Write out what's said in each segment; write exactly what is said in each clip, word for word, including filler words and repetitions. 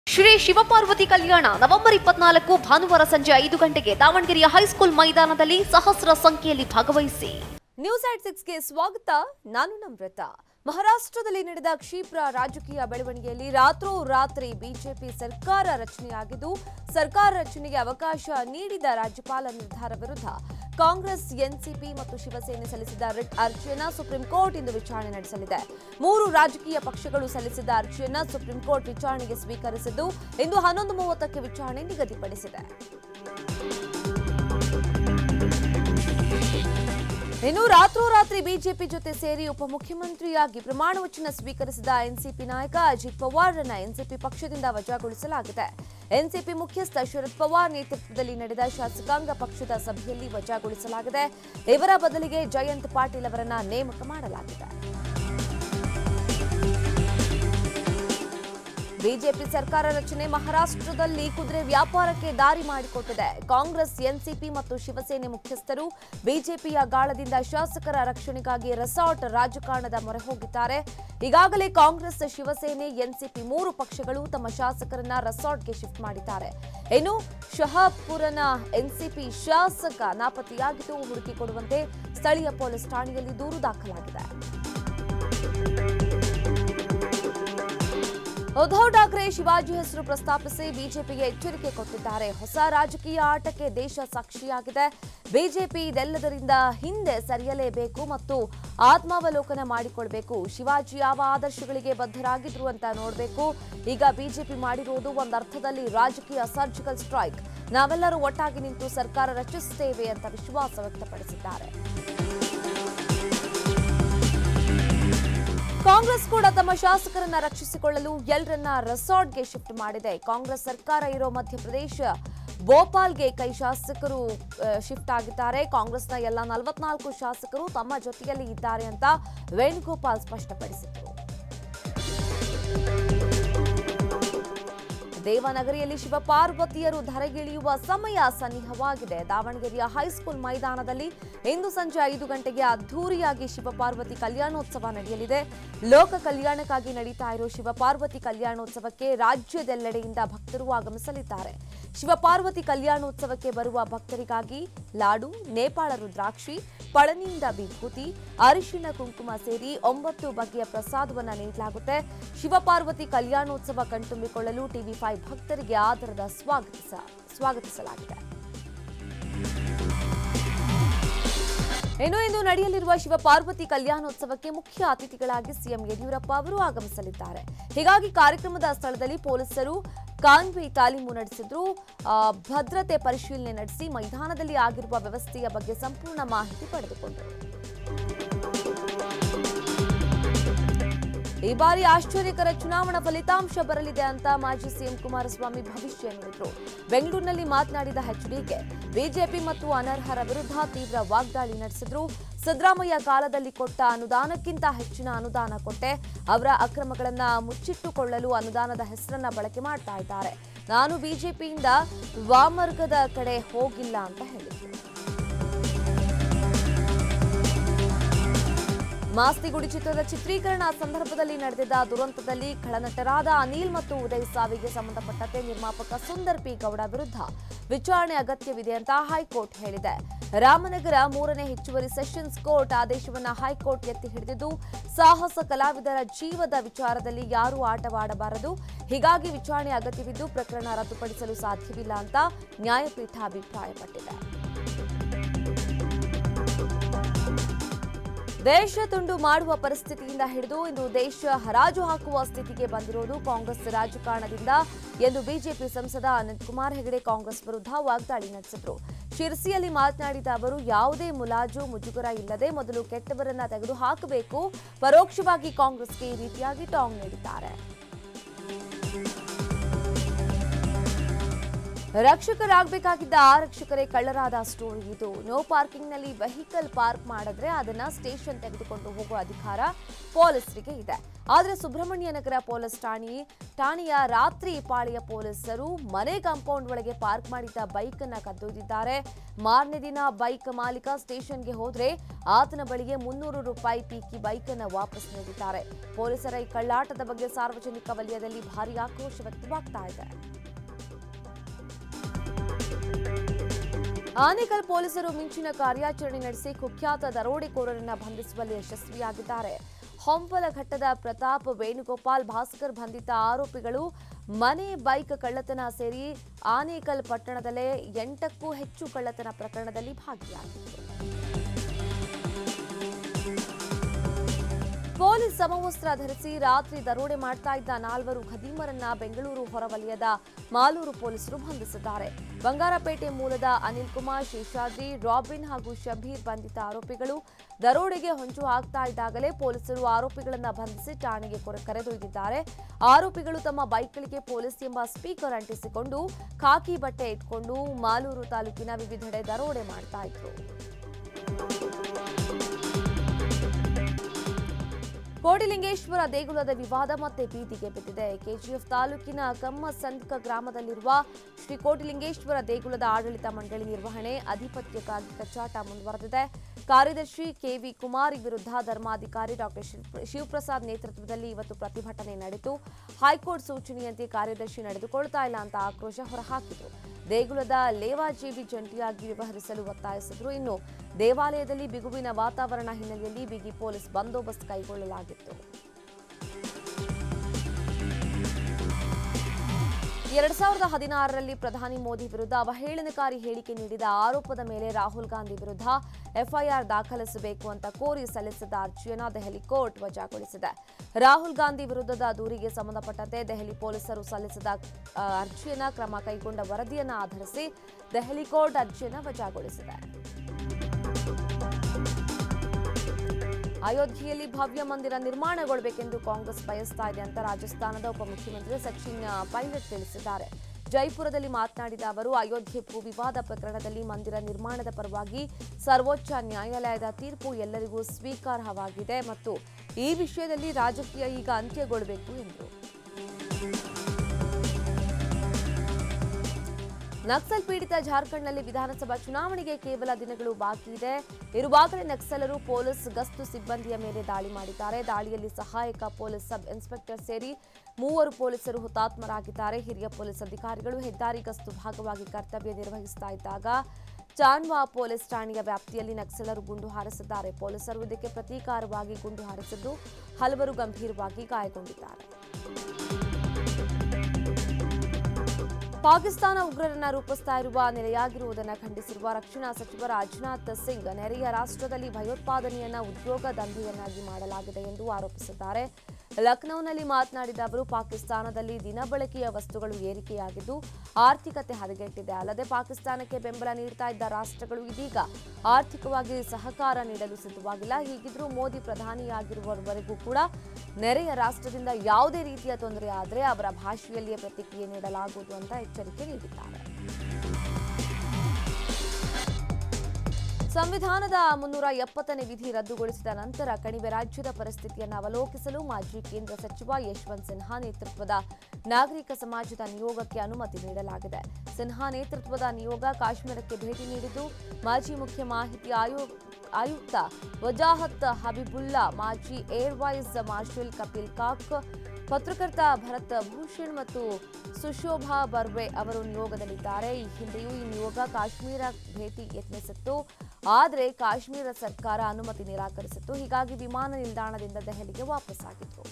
ಶ್ರೀ ಶಿವಪಾರ್ವತಿ ಕಲ್ಯಾಣ November ಇಪ್ಪತ್ನಾಲ್ಕು ಭಾನುವಾರ ಸಂಜೆ ಐದು ಗಂಟೆಗೆ ದಾವಣಗೆರೆಯ ಹೈಸ್ಕೂಲ್ ಮೈದಾನದಲ್ಲಿ ಸಹಸ್ರ ಸಂಖ್ಯೆಯಲ್ಲಿ ಭಾಗವಹಿಸಿ. ನ್ಯೂಸ್ ಏಟ್ ಸಿಕ್ಸ್ಗೆ ಸ್ವಾಗತ. ನಾನು ನಮ್ರತಾ. ಮಹಾರಾಷ್ಟ್ರದಲ್ಲಿ ನಡೆದ ಕ್ಷಿಪ್ರ ರಾಜಕೀಯ ಬೆಳವಣಿಗೆಯಲ್ಲಿ ರಾತ್ರೋರಾತ್ರಿ ಬಿಜೆಪಿ ಸರ್ಕಾರ ರಚನೆಯಾಗಿದ್ದು, ಸರ್ಕಾರ ರಚನೆಗೆ ಅವಕಾಶ ನೀಡಿದ ರಾಜ್ಯಪಾಲ ನಿರ್ಧಾರ ವಿರುದ್ಧ ಕಾಂಗ್ರೆಸ್, ಎನ್ಸಿಪಿ ಮತ್ತು ಶಿವಸೇನೆ ಸಲ್ಲಿಸಿದ ರಿಟ್ ಅರ್ಜಿಯನ್ನು ಸುಪ್ರೀಂ ಕೋರ್ಟ್ ಇಂದು ವಿಚಾರಣೆ ನಡೆಸಲಿದೆ. ಮೂರು ರಾಜಕೀಯ ಪಕ್ಷಗಳು ಸಲ್ಲಿಸಿದ ಅರ್ಜಿಯನ್ನು ಸುಪ್ರೀಂ ಕೋರ್ಟ್ ವಿಚಾರಣೆಗೆ ಸ್ವೀಕರಿಸಿದ್ದು, ಇಂದು ಹನ್ನೊಂದು ಮೂವತ್ತಕ್ಕೆ ವಿಚಾರಣೆ ನಿಗದಿಪಡಿಸಿದೆ. ಇನ್ನು ರಾತ್ರೋರಾತ್ರಿ ಬಿಜೆಪಿ ಜೊತೆ ಸೇರಿ ಉಪಮುಖ್ಯಮಂತ್ರಿಯಾಗಿ ಪ್ರಮಾಣ ವಚನ ಸ್ವೀಕರಿಸಿದ ಎನ್ಸಿಪಿ ನಾಯಕ ಅಜಿತ್ ಪವಾರ್ರನ್ನ ಎನ್ಸಿಪಿ ಪಕ್ಷದಿಂದ ವಜಾಗೊಳಿಸಲಾಗಿದೆ. ಎನ್ಸಿಪಿ ಮುಖ್ಯಸ್ಥ ಶರದ್ ಪವಾರ್ ನೇತೃತ್ವದಲ್ಲಿ ನಡೆದ ಶಾಸಕಾಂಗ ಪಕ್ಷದ ಸಭೆಯಲ್ಲಿ ವಜಾಗೊಳಿಸಲಾಗಿದೆ. ಇವರ ಬದಲಿಗೆ ಜಯಂತ್ ಪಾಟೀಲ್ ಅವರನ್ನ ನೇಮಕ ಮಾಡಲಾಗಿದೆ. ಬಿಜೆಪಿ ಸರ್ಕಾರ ರಚನೆ ಮಹಾರಾಷ್ಟ್ರದಲ್ಲಿ ಕುದುರೆ ವ್ಯಾಪಾರಕ್ಕೆ ದಾರಿ ಮಾಡಿಕೊಟ್ಟಿದೆ. ಕಾಂಗ್ರೆಸ್, ಎನ್ಸಿಪಿ ಮತ್ತು ಶಿವಸೇನೆ ಮುಖ್ಯಸ್ಥರು ಬಿಜೆಪಿಯ ಗಾಳದಿಂದ ಶಾಸಕರ ರಕ್ಷಣೆಗಾಗಿ ರೆಸಾರ್ಟ್ ರಾಜಕಾರಣದ ಮೊರೆ ಹೋಗಿದ್ದಾರೆ. ಈಗಾಗಲೇ ಕಾಂಗ್ರೆಸ್, ಶಿವಸೇನೆ, ಎನ್ಸಿಪಿ ಮೂರು ಪಕ್ಷಗಳು ತಮ್ಮ ಶಾಸಕರನ್ನ ರೆಸಾರ್ಟ್ಗೆ ಶಿಫ್ಟ್ ಮಾಡಿದ್ದಾರೆ. ಇನ್ನು ಶಹಾಪುರನ ಎನ್ಸಿಪಿ ಶಾಸಕ ನಾಪತ್ತೆಯಾಗಿದ್ದು, ಹುಡುಕಿ ಕೊಡುವಂತೆ ಸ್ಥಳೀಯ ಪೊಲೀಸ್ ಠಾಣೆಯಲ್ಲಿ ದೂರು ದಾಖಲಾಗಿದೆ. ಉದ್ಧವ್ ಠಾಕ್ರೆ ಶಿವಾಜಿ ಹೆಸರು ಪ್ರಸ್ತಾಪಿಸಿ ಬಿಜೆಪಿಗೆ ಎಚ್ಚರಿಕೆ ಕೊಟ್ಟಿದ್ದಾರೆ. ಹೊಸ ರಾಜಕೀಯ ಆಟಕ್ಕೆ ದೇಶ ಸಾಕ್ಷಿಯಾಗಿದೆ. ಬಿಜೆಪಿ ಇದೆಲ್ಲದರಿಂದ ಹಿಂದೆ ಸರಿಯಲೇಬೇಕು ಮತ್ತು ಆತ್ಮಾವಲೋಕನ ಮಾಡಿಕೊಳ್ಬೇಕು. ಶಿವಾಜಿ ಯಾವ ಆದರ್ಶಗಳಿಗೆ ಬದ್ಧರಾಗಿದ್ರು ಅಂತ ನೋಡಬೇಕು. ಈಗ ಬಿಜೆಪಿ ಮಾಡಿರುವುದು ಒಂದರ್ಥದಲ್ಲಿ ರಾಜಕೀಯ ಸರ್ಜಿಕಲ್ ಸ್ಟ್ರೈಕ್. ನಾವೆಲ್ಲರೂ ಒಟ್ಟಾಗಿ ನಿಂತು ಸರ್ಕಾರ ರಚಿಸುತ್ತೇವೆ ಅಂತ ವಿಶ್ವಾಸ ವ್ಯಕ್ತಪಡಿಸಿದ್ದಾರೆ. ಕಾಂಗ್ರೆಸ್ ಕೂಡ ತಮ್ಮ ಶಾಸಕರನ್ನ ರಕ್ಷಿಸಿಕೊಳ್ಳಲು ಎಲ್ಲರನ್ನ ರೆಸಾರ್ಟ್ಗೆ ಶಿಫ್ಟ್ ಮಾಡಿದೆ. ಕಾಂಗ್ರೆಸ್ ಸರ್ಕಾರ ಇರೋ ಮಧ್ಯಪ್ರದೇಶ ಭೋಪಾಲ್ಗೆ ಕೈ ಶಾಸಕರು ಶಿಫ್ಟ್ ಆಗಿದ್ದಾರೆ. ಕಾಂಗ್ರೆಸ್ನ ಎಲ್ಲ ನಲವತ್ನಾಲ್ಕು ಶಾಸಕರು ತಮ್ಮ ಜೊತೆಯಲ್ಲಿ ಇದ್ದಾರೆ ಅಂತ ವೇಣುಗೋಪಾಲ್ ಸ್ಪಷ್ಟಪಡಿಸಿದರು. ದೇವನಗರಿಯಲ್ಲಿ ಶಿವಪಾರ್ವತಿಯರು ಧರೆಗಿಳಿಯುವ ಸಮಯ ಸನ್ನಿಹವಾಗಿದೆ. ದಾವಣಗೆರೆಯ ಹೈಸ್ಕೂಲ್ ಮೈದಾನದಲ್ಲಿ ಇಂದು ಸಂಜೆ ಐದು ಗಂಟೆಗೆ ಅದ್ದೂರಿಯಾಗಿ ಶಿವಪಾರ್ವತಿ ಕಲ್ಯಾಣೋತ್ಸವ ನಡೆಯಲಿದೆ. ಲೋಕ ಕಲ್ಯಾಣಕ್ಕಾಗಿ ನಡೀತಾ ಇರೋ ಶಿವಪಾರ್ವತಿ ಕಲ್ಯಾಣೋತ್ಸವಕ್ಕೆ ರಾಜ್ಯದೆಲ್ಲೆಡೆಯಿಂದ ಭಕ್ತರು ಆಗಮಿಸಲಿದ್ದಾರೆ. ಶಿವಪಾರ್ವತಿ ಕಲ್ಯಾಣೋತ್ಸವಕ್ಕೆ ಬರುವ ಭಕ್ತರಿಗಾಗಿ ಲಾಡು, ನೇಪಾಳ ರುದ್ರಾಕ್ಷಿ, ಪಳನಿಯಿಂದ ವಿಭೂತಿ, ಅರಿಶಿನ ಕುಂಕುಮ ಸೇರಿ ಒಂಬತ್ತು ಬಗೆಯ ಪ್ರಸಾದವನ್ನು ನೀಡಲಾಗುತ್ತೆ. ಶಿವಪಾರ್ವತಿ ಕಲ್ಯಾಣೋತ್ಸವ ಕಣ್ತುಂಬಿಕೊಳ್ಳಲು ಟಿವಿ ಫೈವ್ ಭಕ್ತರಿಗೆ ಆದರದ ಸ್ವಾಗತಿಸ ಸ್ವಾಗತಿಸಲಾಗಿದೆ. ಇನ್ನು ಇಂದು ನಡೆಯಲಿರುವ ಶಿವಪಾರ್ವತಿ ಕಲ್ಯಾಣೋತ್ಸವಕ್ಕೆ ಮುಖ್ಯ ಅತಿಥಿಗಳಾಗಿ ಸಿಎಂ ಯಡಿಯೂರಪ್ಪ ಅವರು ಆಗಮಿಸಲಿದ್ದಾರೆ. ಹೀಗಾಗಿ ಕಾರ್ಯಕ್ರಮದ ಸ್ಥಳದಲ್ಲಿ ಪೊಲೀಸರು ಕಾನ್ವೆ ತಾಲೀಮು ನಡೆಸಿದ್ರು. ಭದ್ರತೆ ಪರಿಶೀಲನೆ ನಡೆಸಿ ಮೈದಾನದಲ್ಲಿ ಆಗಿರುವ ವ್ಯವಸ್ಥೆಯ ಬಗ್ಗೆ ಸಂಪೂರ್ಣ ಮಾಹಿತಿ ಪಡೆದುಕೊಂಡರು. ಈ ಬಾರಿ ಆಶ್ಚರ್ಯಕರ ಚುನಾವಣಾ ಫಲಿತಾಂಶ ಬರಲಿದೆ ಅಂತ ಮಾಜಿ ಸಿಎಂ ಕುಮಾರಸ್ವಾಮಿ ಭವಿಷ್ಯ ನುಡಿದ್ರು. ಬೆಂಗಳೂರಿನಲ್ಲಿ ಮಾತನಾಡಿದ ಎಚ್ಡಿಕೆ ಬಿಜೆಪಿ ಮತ್ತು ಅನರ್ಹರ ವಿರುದ್ಧ ತೀವ್ರ ವಾಗ್ದಾಳಿ ನಡೆಸಿದ್ರು. ಸಿದ್ದರಾಮಯ್ಯ ಕಾಲದಲ್ಲಿ ಕೊಟ್ಟ ಅನುದಾನಕ್ಕಿಂತ ಹೆಚ್ಚಿನ ಅನುದಾನ ಕೊಟ್ಟೆ. ಅವರ ಅಕ್ರಮಗಳನ್ನ ಮುಚ್ಚಿಟ್ಟುಕೊಳ್ಳಲು ಅನುದಾನದ ಹೆಸರನ್ನ ಬಳಕೆ ಮಾಡ್ತಾ ಇದ್ದಾರೆ. ನಾನು ಬಿಜೆಪಿಯಿಂದ ವಾಮರ್ಗದ ಕಡೆ ಹೋಗಿಲ್ಲ ಅಂತ ಹೇಳಿದ್ರು. ಮಾಸ್ತಿಗುಡಿ ಚಿತ್ರದ ಚಿತ್ರೀಕರಣ ಸಂದರ್ಭದಲ್ಲಿ ನಡೆದಿದ್ದ ದುರಂತದಲ್ಲಿ ಖಳನಟರಾದ ಅನಿಲ್ ಮತ್ತು ಉದಯ್ ಸಾವಿಗೆ ಸಂಬಂಧಪಟ್ಟಂತೆ ನಿರ್ಮಾಪಕ ಸುಂದರ್ ಪಿ ಗೌಡ ವಿರುದ್ಧ ವಿಚಾರಣೆ ಅಗತ್ಯವಿದೆ ಅಂತ ಹೈಕೋರ್ಟ್ ಹೇಳಿದೆ. ರಾಮನಗರ ಮೂರನೇ ಹೆಚ್ಚುವರಿ ಸೆಷನ್ಸ್ ಕೋರ್ಟ್ ಆದೇಶವನ್ನ ಹೈಕೋರ್ಟ್ ಎತ್ತಿ ಹಿಡಿದಿದ್ದು, ಸಾಹಸ ಕಲಾವಿದರ ಜೀವದ ವಿಚಾರದಲ್ಲಿ ಯಾರೂ ಆಟವಾಡಬಾರದು. ಹೀಗಾಗಿ ವಿಚಾರಣೆ ಅಗತ್ಯವಿದ್ದು ಪ್ರಕರಣ ರದ್ದುಪಡಿಸಲು ಸಾಧ್ಯವಿಲ್ಲ ಅಂತ ನ್ಯಾಯಪೀಠ ಅಭಿಪ್ರಾಯಪಟ್ಟಿದೆ. ದೇಶ ತುಂಡು ಮಾಡುವ ಪರಿಸ್ಥಿತಿಯಿಂದ ಹಿಡಿದು ಇಂದು ದೇಶ ಹರಾಜು ಹಾಕುವ ಸ್ಥಿತಿಗೆ ಬಂದಿರೋದು ಕಾಂಗ್ರೆಸ್ ರಾಜಕಾರಣದಿಂದ ಎಂದು ಬಿಜೆಪಿ ಸಂಸದ ಅನಂತಕುಮಾರ್ ಹೆಗಡೆ ಕಾಂಗ್ರೆಸ್ ವಿರುದ್ಧ ವಾಗ್ದಾಳಿ ನಡೆಸಿದರು. ಶಿರಸಿಯಲ್ಲಿ ಮಾತನಾಡಿದ ಅವರು, ಯಾವುದೇ ಮುಲಾಜು ಮುಜುಗರ ಇಲ್ಲದೆ ಮೊದಲು ಕೆಟ್ಟವರನ್ನ ತೆಗೆದು ಹಾಕಬೇಕು. ಪರೋಕ್ಷವಾಗಿ ಕಾಂಗ್ರೆಸ್ಗೆ ಈ ರೀತಿಯಾಗಿ ಟಾಂಗ್ ನೀಡಿದ್ದಾರೆ. ರಕ್ಷಕರಾಗಬೇಕಾಗಿದ್ದ ಆರಕ್ಷಕರೇ ಕಳ್ಳರಾದ ಸ್ಟೋರಿ ಇದು. ನೋ ಪಾರ್ಕಿಂಗ್ನಲ್ಲಿ ವೆಹಿಕಲ್ ಪಾರ್ಕ್ ಮಾಡಿದ್ರೆ ಅದನ್ನ ಸ್ಟೇಷನ್ ತೆಗೆದುಕೊಂಡು ಹೋಗುವ ಅಧಿಕಾರ ಪೊಲೀಸರಿಗೆ ಇದೆ. ಆದರೆ ಸುಬ್ರಹ್ಮಣ್ಯ ನಗರ ಪೊಲೀಸ್ ಠಾಣೆ ಠಾಣೆಯ ರಾತ್ರಿ ಪಾಳಿಯ ಪೊಲೀಸರು ಮನೆ ಕಾಂಪೌಂಡ್ ಒಳಗೆ ಪಾರ್ಕ್ ಮಾಡಿದ್ದ ಬೈಕ್ ಅನ್ನ ಕದ್ದೊಯ್ದಿದ್ದಾರೆ. ಮಾರನೇ ದಿನ ಬೈಕ್ ಮಾಲೀಕ ಸ್ಟೇಷನ್ಗೆ ಹೋದ್ರೆ ಆತನ ಬಳಿಗೆ ಮುನ್ನೂರು ರೂಪಾಯಿ ಪೀಕಿ ಬೈಕ್ ಅನ್ನ ವಾಪಸ್ ನೀಡಿದ್ದಾರೆ. ಪೊಲೀಸರ ಈ ಕಳ್ಳಾಟದ ಬಗ್ಗೆ ಸಾರ್ವಜನಿಕ ವಲಯದಲ್ಲಿ ಭಾರಿ ಆಕ್ರೋಶ ವ್ಯಕ್ತವಾಗ್ತಾ ಇದೆ. ಆನೇಕಲ್ ಪೊಲೀಸರು ಮಿಂಚಿನ ಕಾರ್ಯಾಚರಣೆ ನಡೆಸಿ ಕುಖ್ಯಾತ ದರೋಡೆಕೋರರನ್ನ ಬಂಧಿಸುವಲ್ಲಿ ಯಶಸ್ವಿಯಾಗಿದ್ದಾರೆ. ಹೊಂಪಲಘಟ್ಟದ ಪ್ರತಾಪ್, ವೇಣುಗೋಪಾಲ್, ಭಾಸ್ಕರ್ ಬಂಧಿತ ಆರೋಪಿಗಳು ಮನೆ ಬೈಕ್ ಕಳ್ಳತನ ಸೇರಿ ಆನೇಕಲ್ ಪಟ್ಟಣದಲ್ಲೇ ಎಂಟಕ್ಕೂ ಹೆಚ್ಚು ಕಳ್ಳತನ ಪ್ರಕರಣದಲ್ಲಿ ಭಾಗಿಯಾಗಿದ್ದರು. ಪೊಲೀಸ್ ಸಮವಸ್ತ್ರ ಧರಿಸಿ ರಾತ್ರಿ ದರೋಡೆ ಮಾಡ್ತಾ ಇದ್ದ ನಾಲ್ವರು ಖದೀಮರನ್ನ ಬೆಂಗಳೂರು ಹೊರವಲಯದ ಮಾಲೂರು ಪೊಲೀಸರು ಬಂಧಿಸಿದ್ದಾರೆ. ಬಂಗಾರಪೇಟೆ ಮೂಲದ ಅನಿಲ್ ಕುಮಾರ್, ಶೇಷಾದ್ರಿ, ರಾಬಿನ್ ಹಾಗೂ ಶಬೀರ್ ಬಂಧಿತ ಆರೋಪಿಗಳು ದರೋಡೆಗೆ ಹೊಂಚು ಹಾಕ್ತಾ ಇದ್ದಾಗಲೇ ಪೊಲೀಸರು ಆರೋಪಿಗಳನ್ನ ಬಂಧಿಸಿ ಠಾಣೆಗೆ ಕರೆದೊಯ್ದಿದ್ದಾರೆ. ಆರೋಪಿಗಳು ತಮ್ಮ ಬೈಕ್ಗಳಿಗೆ ಪೊಲೀಸ್ ಎಂಬ ಸ್ಪೀಕರ್ ಅಂಟಿಸಿಕೊಂಡು ಖಾಕಿ ಬಟ್ಟೆ ಇಟ್ಕೊಂಡು ಮಾಲೂರು ತಾಲೂಕಿನ ವಿವಿಧೆಡೆ ದರೋಡೆ ಮಾಡ್ತಾ ಇದ್ರು. ಕೋಟಿಲಿಂಗೇಶ್ವರ ದೇಗುಲದ ವಿವಾದ ಮತ್ತೆ ಬೀದಿಗೆ ಬಿದ್ದಿದೆ. ಕೆಜಿಎಫ್ ತಾಲೂಕಿನ ಕಮ್ಮಸಂದ್ಕ ಗ್ರಾಮದಲ್ಲಿರುವ ಶ್ರೀ ಕೋಟಿಲಿಂಗೇಶ್ವರ ದೇಗುಲದ ಆಡಳಿತ ಮಂಡಳಿ ನಿರ್ವಹಣೆ ಅಧಿಪತ್ಯಕ್ಕಾಗಿ ಕಚ್ಚಾಟ ಮುಂದುವರೆದಿದೆ. ಕಾರ್ಯದರ್ಶಿ ಕೆವಿ ಕುಮಾರ್ ವಿರುದ್ಧ ಧರ್ಮಾಧಿಕಾರಿ ಡಾಕ್ಟರ್ ಶಿವಪ್ರಸಾದ್ ನೇತೃತ್ವದಲ್ಲಿ ಇವತ್ತು ಪ್ರತಿಭಟನೆ ನಡೆಯಿತು. ಹೈಕೋರ್ಟ್ ಸೂಚನೆಯಂತೆ ಕಾರ್ಯದರ್ಶಿ ನಡೆದುಕೊಳ್ತಾ ಇಲ್ಲ ಅಂತ ಆಕ್ರೋಶ ಹೊರಹಾಕಿದರು. ದೇಗುಲದ ಲೇವಾಜೇಬಿ ಜಂಟಿಯಾಗಿ ವ್ಯವಹರಿಸಲು ಒತ್ತಾಯಿಸಿದ್ರು. ಇನ್ನು ದೇವಾಲಯದಲ್ಲಿ ಬಿಗುವಿನ ವಾತಾವರಣ ಹಿನ್ನೆಲೆಯಲ್ಲಿ ಬಿಗಿ ಪೊಲೀಸ್ ಬಂದೋಬಸ್ತ್ ಕೈಗೊಳ್ಳಲಾಗಿತ್ತು. ಎರಡ್ ಸಾವಿರದ ಹದಿನಾರರಲ್ಲಿ ಪ್ರಧಾನಿ ಮೋದಿ ವಿರುದ್ಧ ಅವಹೇಳನಕಾರಿ ಹೇಳಿಕೆ ನೀಡಿದ ಆರೋಪದ ಮೇಲೆ ರಾಹುಲ್ ಗಾಂಧಿ ವಿರುದ್ಧ ಎಫ್ಐಆರ್ ದಾಖಲಿಸಬೇಕು ಅಂತ ಕೋರಿ ಸಲ್ಲಿಸಿದ ಅರ್ಜಿಯನ್ನು ದೆಹಲಿ ಕೋರ್ಟ್ ವಜಾಗೊಳಿಸಿದೆ. ರಾಹುಲ್ ಗಾಂಧಿ ವಿರುದ್ಧದ ದೂರಿಗೆ ಸಂಬಂಧಪಟ್ಟಂತೆ ದೆಹಲಿ ಪೊಲೀಸರು ಸಲ್ಲಿಸಿದ ಅರ್ಜಿಯನ್ನ ಕ್ರಮ ಕೈಗೊಂಡ ವರದಿಯನ್ನು ಆಧರಿಸಿ ದೆಹಲಿ ಕೋರ್ಟ್ ಅರ್ಜಿಯನ್ನು ವಜಾಗೊಳಿಸಿದೆ. ಅಯೋಧ್ಯೆಯಲ್ಲಿ ಭವ್ಯ ಮಂದಿರ ನಿರ್ಮಾಣಗೊಳ್ಳಬೇಕೆಂದು ಕಾಂಗ್ರೆಸ್ ಬಯಸ್ತಾ ಇದೆ ಅಂತ ರಾಜಸ್ಥಾನದ ಉಪಮುಖ್ಯಮಂತ್ರಿ ಸಚಿನ್ ಪೈಲಟ್ ತಿಳಿಸಿದ್ದಾರೆ. ಜೈಪುರದಲ್ಲಿ ಮಾತನಾಡಿದ ಅವರು, ಅಯೋಧ್ಯೆ ಭೂ ವಿವಾದ ಪ್ರಕರಣದಲ್ಲಿ ಮಂದಿರ ನಿರ್ಮಾಣದ ಪರವಾಗಿ ಸರ್ವೋಚ್ಚ ನ್ಯಾಯಾಲಯದ ತೀರ್ಪು ಎಲ್ಲರಿಗೂ ಸ್ವೀಕಾರಾರ್ಹವಾಗಿದೆ ಮತ್ತು ಈ ವಿಷಯದಲ್ಲಿ ರಾಜಕೀಯ ಈಗ ಅಂತ್ಯಗೊಳ್ಳಬೇಕು ಎಂದರು. ನಕ್ಸಲ್ ಪೀಡಿತ ಜಾರ್ಖಂಡ್ನಲ್ಲಿ ವಿಧಾನಸಭಾ ಚುನಾವಣೆಗೆ ಕೇವಲ ದಿನಗಳು ಬಾಕಿ ಇದೆ. ಇರುವಾಗಲೇ ನಕ್ಸಲರು ಪೊಲೀಸ್ ಗಸ್ತು ಸಿಬ್ಬಂದಿಯ ಮೇಲೆ ದಾಳಿ ಮಾಡಿದ್ದಾರೆ. ದಾಳಿಯಲ್ಲಿ ಸಹಾಯಕ ಪೊಲೀಸ್ ಸಬ್ ಇನ್ಸ್ಪೆಕ್ಟರ್ ಸೇರಿ ಮೂವರು ಪೊಲೀಸರು ಹುತಾತ್ಮರಾಗಿದ್ದಾರೆ. ಹಿರಿಯ ಪೊಲೀಸ್ ಅಧಿಕಾರಿಗಳು ಹೆದ್ದಾರಿ ಗಸ್ತು ಭಾಗವಾಗಿ ಕರ್ತವ್ಯ ನಿರ್ವಹಿಸುತ್ತಾ ಇದ್ದಾಗ ಚಾನ್ವಾ ಪೊಲೀಸ್ ಠಾಣೆಯ ವ್ಯಾಪ್ತಿಯಲ್ಲಿ ನಕ್ಸಲರು ಗುಂಡು ಹಾರಿಸಿದ್ದಾರೆ. ಪೊಲೀಸರು ಇದಕ್ಕೆ ಪ್ರತೀಕಾರವಾಗಿ ಗುಂಡು ಹಾರಿಸಿದ್ದು ಹಲವರು ಗಂಭೀರವಾಗಿ ಗಾಯಗೊಂಡಿದ್ದಾರೆ. ಪಾಕಿಸ್ತಾನ ಉಗ್ರರನ್ನ ರೂಪಿಸ್ತಾ ಇರುವ ನೆಲೆಯಾಗಿರುವುದನ್ನು ಖಂಡಿಸಿರುವ ರಕ್ಷಣಾ ಸಚಿವ ರಾಜನಾಥ್ ಸಿಂಗ್, ನೆರೆಯ ರಾಷ್ಟ್ರದಲ್ಲಿ ಭಯೋತ್ಪಾದನೆಯನ್ನ ಉದ್ಯೋಗ ದಂಧೆಯನ್ನಾಗಿ ಮಾಡಲಾಗಿದೆ ಎಂದು ಆರೋಪಿಸಿದ್ದಾರೆ. ಲಖನೌನಲ್ಲಿ ಮಾತನಾಡಿದ ಅವರು, ಪಾಕಿಸ್ತಾನದಲ್ಲಿ ದಿನಬಳಕೆಯ ವಸ್ತುಗಳು ಏರಿಕೆಯಾಗಿದ್ದು ಆರ್ಥಿಕತೆ ಹದಗೆಟ್ಟಿದೆ. ಅಲ್ಲದೆ ಪಾಕಿಸ್ತಾನಕ್ಕೆ ಬೆಂಬಲ ನೀಡ್ತಾ ಇದ್ದ ರಾಷ್ಟ್ರಗಳು ಇದೀಗ ಆರ್ಥಿಕವಾಗಿ ಸಹಕಾರ ನೀಡಲು ಸಿದ್ಧವಾಗಿಲ್ಲ. ಹೀಗಿದ್ರೂ ಮೋದಿ ಪ್ರಧಾನಿಯಾಗಿರುವವರೆಗೂ ಕೂಡ ನೆರೆಯ ರಾಷ್ಟ್ರದಿಂದ ಯಾವುದೇ ರೀತಿಯ ತೊಂದರೆ ಆದರೆ ಅವರ ಭಾಷೆಯಲ್ಲಿಯೇ ಪ್ರತಿಕ್ರಿಯೆ ನೀಡಲಾಗುವುದು ಅಂತ ಎಚ್ಚರಿಕೆ ನೀಡಿದ್ದಾರೆ. ಸಂವಿಧಾನದ ಮುನ್ನೂರ ಎಪ್ಪತ್ತನೇ ವಿಧಿ ರದ್ದುಗೊಳಿಸಿದ ನಂತರ ಕಣಿವೆ ರಾಜ್ಯದ ಪರಿಸ್ಥಿತಿಯನ್ನು ಅವಲೋಕಿಸಲು ಮಾಜಿ ಕೇಂದ್ರ ಸಚಿವ ಯಶವಂತ್ ಸಿನ್ಹಾ ನೇತೃತ್ವದ ನಾಗರಿಕ ಸಮಾಜದ ನಿಯೋಗಕ್ಕೆ ಅನುಮತಿ ನೀಡಲಾಗಿದೆ. ಸಿನ್ಹಾ ನೇತೃತ್ವದ ನಿಯೋಗ ಕಾಶ್ಮೀರಕ್ಕೆ ಭೇಟಿ ನೀಡಿದ್ದು ಮಾಜಿ ಮುಖ್ಯ ಮಾಹಿತಿ ಆಯೋಗ ಆಯುಕ್ತ ವಜಾಹತ್ ಹಬೀಬುಲ್ಲಾ, ಮಾಜಿ air vice marshal Kapil Kak, ಪತ್ರಕರ್ತ ಭರತ್ ಭೂಷಣ್ ಮತ್ತು ಸುಶೋಭಾ ಬರ್ವೆ ಅವರು ನಿಯೋಗದಲ್ಲಿದ್ದಾರೆ. ಈ ಹಿಂದೆಯೂ ಈ ನಿಯೋಗ ಕಾಶ್ಮೀರ ಭೇಟಿ ಯತ್ನಿಸಿತ್ತು. ಆದರೆ ಕಾಶ್ಮೀರ ಸರ್ಕಾರ ಅನುಮತಿ ನಿರಾಕರಿಸಿತ್ತು. ಹೀಗಾಗಿ ವಿಮಾನ ನಿಲ್ದಾಣದಿಂದ ದೆಹಲಿಗೆ ವಾಪಸ್ಸಾಗಿತ್ತು.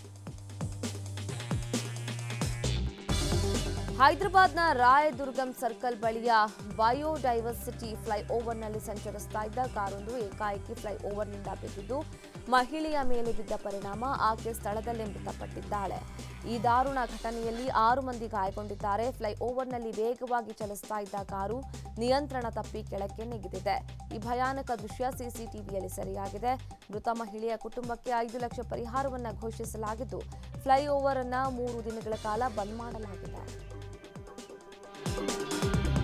ಹೈದರಾಬಾದ್ನ ರಾಯದುರ್ಗಂ ಸರ್ಕಲ್ ಬಳಿಯ ಬಯೋಡೈವರ್ಸಿಟಿ ಫ್ಲೈಓವರ್ನಲ್ಲಿ ಸಂಚರಿಸ್ತಾ ಇದ್ದ ಕಾರೊಂದು ಏಕಾಏಕಿ ಫ್ಲೈಓವರ್ನಿಂದ ಬಿದ್ದಿದ್ದು ಮಹಿಳೆಯ ಮೇಲೆ ಬಿದ್ದ ಪರಿಣಾಮ ಆಕೆ ಸ್ಥಳದಲ್ಲೇ ಮೃತಪಟ್ಟಿದ್ದಾಳೆ. ಈ ದಾರುಣ ಘಟನೆಯಲ್ಲಿ ಆರು ಮಂದಿ ಗಾಯಗೊಂಡಿದ್ದಾರೆ. ಫ್ಲೈಓವರ್ನಲ್ಲಿ ವೇಗವಾಗಿ ಚಲಿಸ್ತಾ ಇದ್ದ ಕಾರು ನಿಯಂತ್ರಣ ತಪ್ಪಿ ಕೆಳಕ್ಕೆ ನೆಗೆದಿದೆ. ಈ ಭಯಾನಕ ದೃಶ್ಯ ಸಿಸಿಟಿವಿಯಲ್ಲಿ ಸೆರೆಯಾಗಿದೆ. ಮೃತ ಮಹಿಳೆಯ ಕುಟುಂಬಕ್ಕೆ ಐದು ಲಕ್ಷ ಪರಿಹಾರವನ್ನು ಘೋಷಿಸಲಾಗಿದ್ದು ಫ್ಲೈಓವರ್ ಅನ್ನು ಮೂರು ದಿನಗಳ ಕಾಲ ಬಂದ್ ಮಾಡಲಾಗಿದೆ.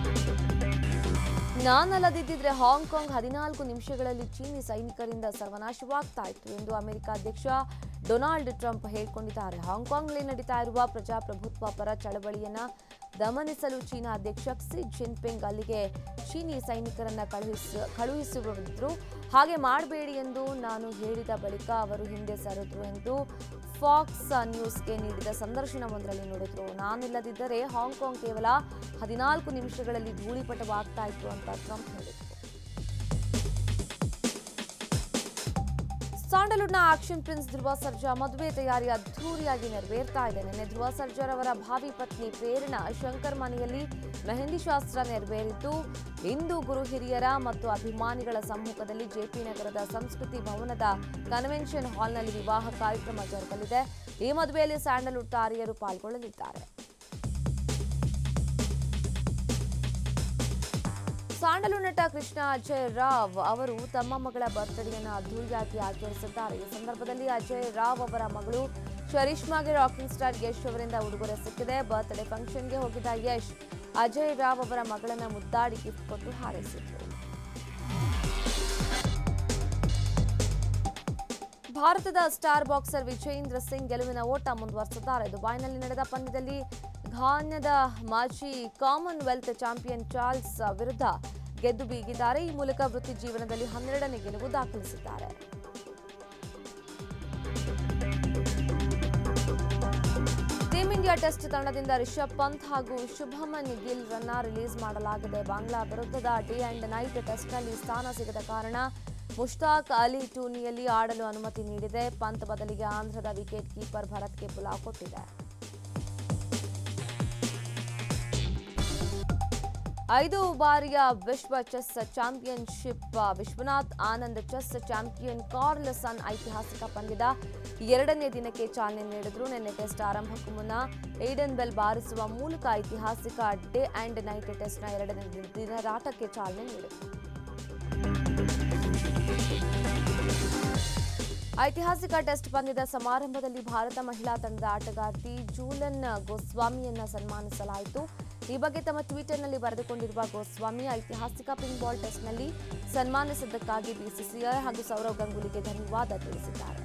ನಾನಲ್ಲದಿದ್ದರೆ ಹಾಂಗ್ಕಾಂಗ್ ಹದಿನಾಲ್ಕು ನಿಮಿಷಗಳಲ್ಲಿ ಚೀನಿ ಸೈನಿಕರಿಂದ ಸರ್ವನಾಶವಾಗ್ತಾ ಇತ್ತು ಎಂದು ಅಮೆರಿಕ ಅಧ್ಯಕ್ಷ ಡೊನಾಲ್ಡ್ ಟ್ರಂಪ್ ಹೇಳಿಕೊಂಡಿದ್ದಾರೆ. ಹಾಂಗ್ಕಾಂಗ್ನಲ್ಲಿ ನಡೀತಾ ಇರುವ ಪ್ರಜಾಪ್ರಭುತ್ವ ಪರ ಚಳವಳಿಯನ್ನ ದಮನಿಸಲು ಚೀನಾ ಅಧ್ಯಕ್ಷ ಕ್ಸಿ ಜಿನ್ಪಿಂಗ್ ಅಲ್ಲಿಗೆ ಚೀನಿ ಸೈನಿಕರನ್ನ ಕಳುಹಿಸಿ ಕಳುಹಿಸಿದ್ರು ಹಾಗೆ ಮಾಡಬೇಡಿ ಎಂದು ನಾನು ಹೇಳಿದ ಬಳಿಕ ಅವರು ಹಿಂದೆ ಸರಿದ್ರು ಎಂದು ಫಾಕ್ಸ್ ನ್ಯೂಸ್ಗೆ ನೀಡಿದ ಸಂದರ್ಶನವೊಂದರಲ್ಲಿ ನುಡಿದರು. ನಾನಿಲ್ಲದಿದ್ದರೆ ಹಾಂಗ್ಕಾಂಗ್ ಕೇವಲ ಹದಿನಾಲ್ಕು ನಿಮಿಷಗಳಲ್ಲಿ ಧೂಳಿಪಟವಾಗ್ತಾ ಇತ್ತು ಅಂತ ಟ್ರಂಪ್ ಹೇಳಿದರು. ಸ್ಯಾಂಡಲ್ವುಡ್ನ ಆಕ್ಷನ್ ಪ್ರಿನ್ಸ್ ಧ್ರುವ ಸರ್ಜಾ ಮದುವೆ ತಯಾರಿ ಅದ್ಧೂರಿಯಾಗಿ ನೆರವೇರ್ತಾ ಇದೆ. ನಿನ್ನೆ ಧ್ರುವ ಸರ್ಜಾ ಅವರ ಭಾವಿ ಪತ್ನಿ ಪ್ರೇರಣಾ ಶಂಕರ್ ಮನೆಯಲ್ಲಿ ಮೆಹಂದಿ ಶಾಸ್ತ್ರ ನೆರವೇರಿದ್ದು ಇಂದು ಗುರು ಹಿರಿಯರ ಮತ್ತು ಅಭಿಮಾನಿಗಳ ಸಮ್ಮುಖದಲ್ಲಿ ಜೆಪಿ ನಗರದ ಸಂಸ್ಕೃತಿ ಭವನದ ಕನ್ವೆನ್ಷನ್ ಹಾಲ್ನಲ್ಲಿ ವಿವಾಹ ಕಾರ್ಯಕ್ರಮ ಜರುಗಲಿದೆ. ಈ ಮದುವೆಯಲ್ಲಿ ಸ್ಯಾಂಡಲ್ವುಡ್ ತಾರೆಯರು ಪಾಲ್ಗೊಳ್ಳಲಿದ್ದಾರೆ. ಸ್ಯಾಂಡಲ್ವುಡ್ ನಟ ಕೃಷ್ಣ ಅಜಯ್ ರಾವ್ ಅವರು ತಮ್ಮ ಮಗಳ ಬರ್ತ್ಡೇಯನ್ನು ಅದ್ದೂರಿಯಾಗಿ ಆಚರಿಸಿದ್ದಾರೆ. ಈ ಸಂದರ್ಭದಲ್ಲಿ ಅಜಯ್ ರಾವ್ ಅವರ ಮಗಳು ಶರಿಷ್ಮಾಗೆ ರಾಕಿಂಗ್ ಸ್ಟಾರ್ ಯಶ್ ಅವರಿಂದ ಉಡುಗೊರೆ ಸಿಕ್ಕಿದೆ. ಬರ್ತ್ಡೇ ಫಂಕ್ಷನ್ಗೆ ಹೋಗಿದ್ದ ಯಶ್ ಅಜಯ್ ರಾವ್ ಅವರ ಮಗಳನ್ನ ಮುದ್ದಾಡಿ ಗಿಫ್ಟ್ ಕೊಟ್ಟು ಹಾರೈಸಿದರು. ಭಾರತದ ಸ್ಟಾರ್ ಬಾಕ್ಸರ್ ವಿಜೇಂದ್ರ ಸಿಂಗ್ ಗೆಲುವಿನ ಓಟ ಮುಂದುವರೆಸಿದ್ದಾರೆ. ದುಬೈನಲ್ಲಿ ನಡೆದ ಪಂದ್ಯದಲ್ಲಿ ಘಾನ್ಯದ ಮಾಜಿ ಕಾಮನ್ವೆಲ್ತ್ ಚಾಂಪಿಯನ್ ಚಾರ್ಲ್ಸ್ ವಿರುದ್ಧ ಗೆದ್ದು ಬೀಗಿದ್ದಾರೆ. ಈ ಮೂಲಕ ವೃತ್ತಿ ಜೀವನದಲ್ಲಿ ಹನ್ನೆರಡನೇ ಗೆಲುವು ದಾಖಲಿಸಿದ್ದಾರೆ. ಟೀಂ ಇಂಡಿಯಾ ಟೆಸ್ಟ್ ತಂಡದಿಂದ ರಿಷಬ್ ಪಂತ್ ಹಾಗೂ ಶುಭಮನ್ ಗಿಲ್ ರನ್ನ ರಿಲೀಸ್ ಮಾಡಲಾಗಿದೆ. ಬಾಂಗ್ಲಾ ವಿರುದ್ಧದ ಡೇ ಅಂಡ್ ನೈಟ್ ಟೆಸ್ಟ್ನಲ್ಲಿ ಸ್ಥಾನ ಸಿಗದ ಕಾರಣ ಮುಷ್ತಾಕ್ ಅಲಿ ಟೂರ್ನಿಯಲ್ಲಿ ಆಡಲು ಅನುಮತಿ ನೀಡಿದೆ. ಪಂತ್ ಬದಲಿಗೆ ಆಂಧ್ರದ ವಿಕೆಟ್ ಕೀಪರ್ ಭರತ್ಗೆ ಪುಲಾವ್ ಕೊಟ್ಟಿದೆ. ಐದು ಬಾರಿಯ ವಿಶ್ವ chess championship Vishwanath Anand chess champion Carlsen ಐತಿಹಾಸಿಕ ಪಂದ್ಯದ ಎರಡನೇ ದಿನಕ್ಕೆ ಚಾಲನೆ ನೀಡಿದ್ರು. ನಿನ್ನೆ ಟೆಸ್ಟ್ ಆರಂಭಕ್ಕೂ ಮುನ್ನ ಏಡನ್ ಬೆಲ್ ಬಾರಿಸುವ ಮೂಲಕ ಐತಿಹಾಸಿಕ ಡೇ ಅಂಡ್ ನೈಟ್ ಟೆಸ್ಟ್ನ ಎರಡನೇ ದಿನದಾಟಕ್ಕೆ ಚಾಲನೆ ನೀಡಿದ್ರು. ಐತಿಹಾಸಿಕ ಟೆಸ್ಟ್ ಪಂದ್ಯದ ಸಮಾರಂಭದಲ್ಲಿ ಭಾರತ ಮಹಿಳಾ ತಂಡದ ಆಟಗಾರ್ತಿ ಜೂಲನ್ ಗೋಸ್ವಾಮಿಯನ್ನ ಸನ್ಮಾನಿಸಲಾಯಿತು. ಈ ಬಗ್ಗೆ ತಮ್ಮ ಟ್ವಿಟರ್ನಲ್ಲಿ ಬರೆದುಕೊಂಡಿರುವ ಗೋಸ್ವಾಮಿ ಐತಿಹಾಸಿಕ ಪಿಂಕ್ ಬಾಲ್ ಟೆಸ್ಟ್ನಲ್ಲಿ ಸನ್ಮಾನಿಸಿದ್ದಕ್ಕಾಗಿ ಬಿಸಿಸಿಐ ಹಾಗೂ ಸೌರವ್ ಗಂಗೂಲಿಗೆ ಧನ್ಯವಾದ ತಿಳಿಸಿದ್ದಾರೆ.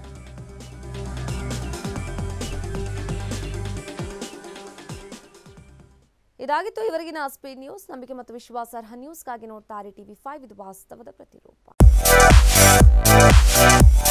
ಇದಾಗಿತ್ತು ಇವರೆಗಿನ ಸ್ಪೀಡ್ ನ್ಯೂಸ್. ನಂಬಿಕೆ ಮತ್ತು ವಿಶ್ವಾಸಾರ್ಹ ನ್ಯೂಸ್ಗಾಗಿ ನೋಡ್ತಾರೆ ಟಿವಿ ಫೈವ್, ಇದು ವಾಸ್ತವದ ಪ್ರತಿರೂಪ.